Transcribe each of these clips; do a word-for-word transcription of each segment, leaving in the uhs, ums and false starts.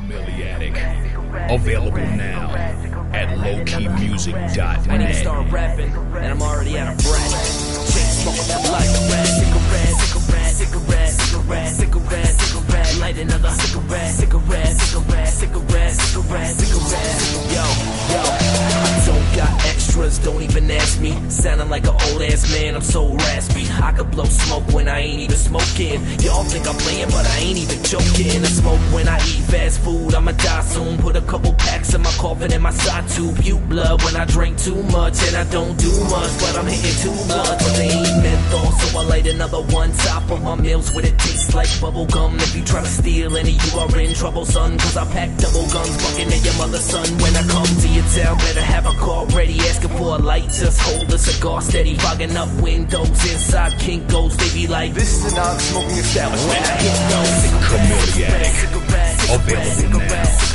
Chameleonic. Available now at low key music dot net. I need to start rapping, and I'm already out of breath. Chain smoking for life. Cigarette, cigarette, cigarette, cigarette, cigarette, cigarette. Light another cigarette, cigarette, cigarette, cigarette, cigarette, cigarette. Yo, yo, I don't got extras, don't even ask me. Sounding like an old ass man, I'm so raspy. I could blow smoke when I ain't even smoking. Y'all think I'm playing, but I ain't even joking. I smoke when I eat fast food, I'ma die soon. Put a couple packs in my coffin and my side tube. Puke blood when I drink too much, and I don't do much, but I'm hitting too much. But they ain't menthol, so I light another one. Top of my meals with it tastes like bubble gum. If you try to steal any, you are in trouble, son. Cause I pack double guns, bucking at your mother's son. When I come to your town, better have a car ready. Asking for a light, just hold a cigar steady. Fogging up windows, inside Kinko's. They be like, this is a non-smoking establishment. When I hit those Chameleonic. Available now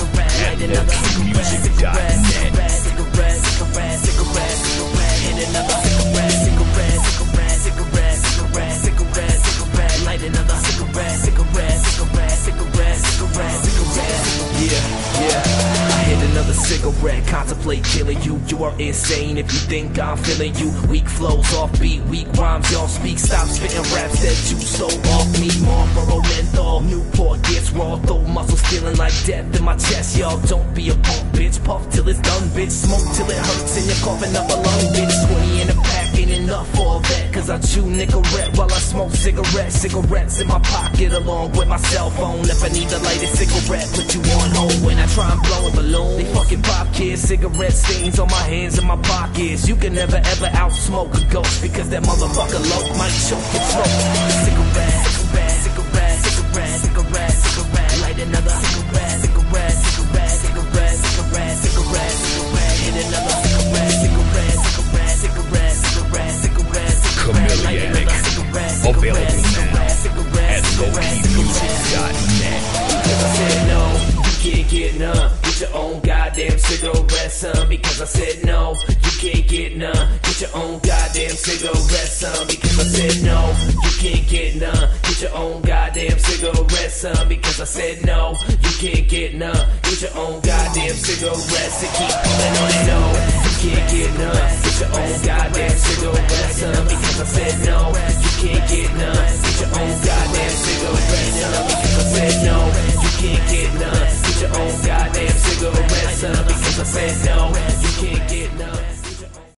at low key music dot net. Cigarette, cigarette, cigarette, cigarette. Hit another cigarette, cigarette, cigarette, cigarette, cigarette, cigarette, cigarette. Light another cigarette, cigarette, cigarette, cigarette, cigarette, cigarette. Yeah, yeah. I hit another cigarette, contemplate killing you. You are insane if you think I'm feeling you. Weak flows, offbeat, weak rhymes, y'all speak. Stop spitting raps that you so off me. Marlboro menthol, Newport gets raw. Throw muscles feeling like death in my chest, y'all. Don't be a punk, bitch. Puff till it's done, bitch. Smoke till it hurts and you're coughing up a lung, bitch. twenty in a pack ain't enough for all that. Cause I chew Nicorette while I smoke cigarettes. Cigarettes in my pocket along with my cell phone. If I need to light a cigarette, put you on hold. When I try and blow a balloon, they fucking pop kids. Cigarette stains on my hands and my pockets. You can never ever outsmoke a ghost, because that motherfucker low might choke your throat. Cigarette, cigarette, cigarette, cigarette, cigarette, cigarette. Light another cigarette, cigarette, cigarette, cigarette, cigarette, cigarette, cigarette. Hit another cigarette, cigarette, cigarette, cigarette, cigarette, cigarette, cigarette. Chameleonic. Available now at low key music dot net. Because I said no, you can't get none. Get your own goddamn cigarette, son. Because I said no, you can't get none. Get your own goddamn cigarette, son. Because I said no, you can't get none. Get your own goddamn cigarette, son. Because I said no, you can't get none. Get your own goddamn cigarettes and keep pulling on it. No, you can't get none. Get your own goddamn cigarette, son.